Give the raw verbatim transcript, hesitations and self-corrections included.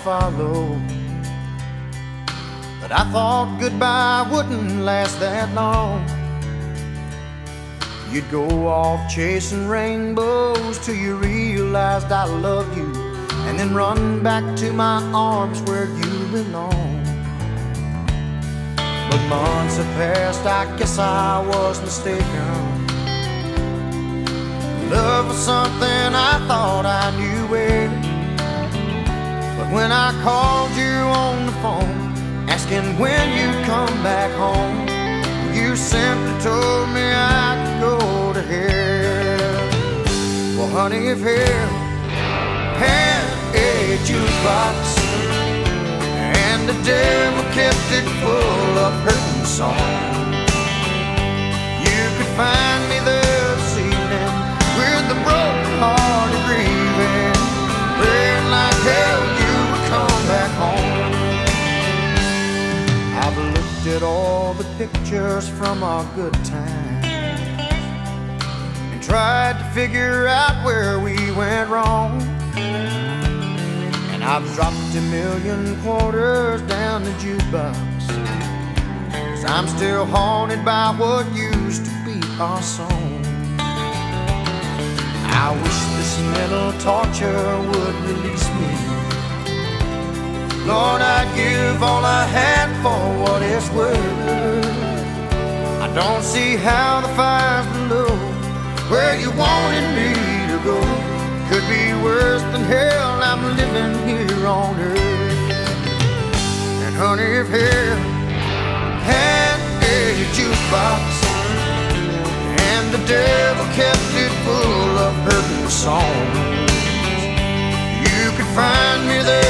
follow, but I thought goodbye wouldn't last that long. You'd go off chasing rainbows till you realized I loved you, and then run back to my arms where you belong. But months have passed, I guess I was mistaken. Love was something I thought I knew well, but when I called you on the phone asking when you'd come back home, you simply told me I could go to hell. Well, honey, if hell had a jukebox and the devil kept it full of hurting songs, you could find me there this evening with a broken heart and grieving, praying like hell you would come back home. I've looked at all the pictures from our good times and tried to figure out where we went wrong. And I've dropped a million quarters down the jukebox, 'cause I'm still haunted by what used to be our song. I wish this mental torture would release me. Lord, I'd give all I had for what it's worth. I don't see how the fires below, where you wanted me to go, could be worse than hell I'm living here on earth. And honey, if hell had a jukebox and the devil kept it full of hurting songs, you could find me there